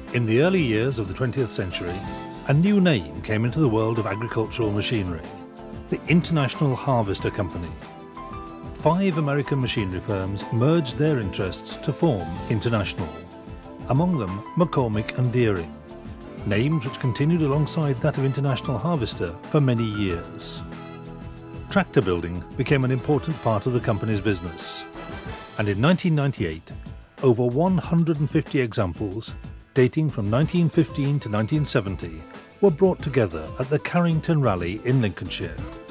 In the early years of the 20th century, a new name came into the world of agricultural machinery, the International Harvester Company. 5 American machinery firms merged their interests to form International, among them McCormick and Deering, names which continued alongside that of International Harvester for many years. Tractor building became an important part of the company's business, and in 1998, over 150 examples, dating from 1915 to 1970, were brought together at the Carrington Rally in Lincolnshire.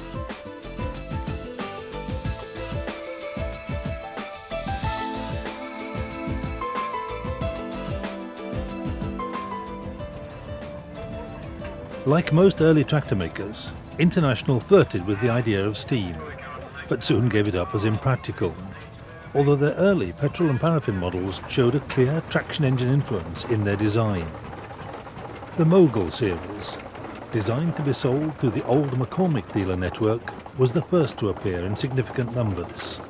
Like most early tractor makers, International flirted with the idea of steam, but soon gave it up as impractical, although their early petrol and paraffin models showed a clear traction engine influence in their design. The Mogul series, designed to be sold through the old McCormick dealer network, was the first to appear in significant numbers.